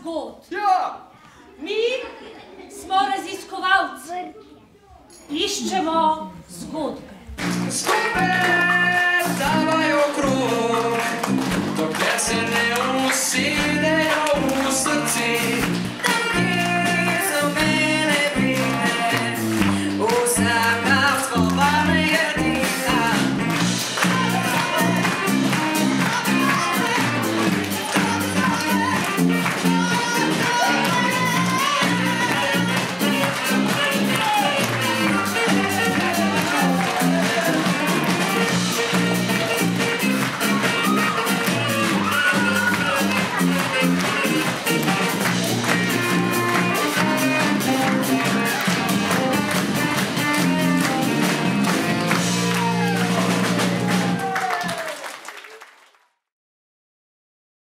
zgodb. Ja! Mi smo raziskovalci. Iščemo zgodbe. Zgodbe davajo krog, dokler se ne usi.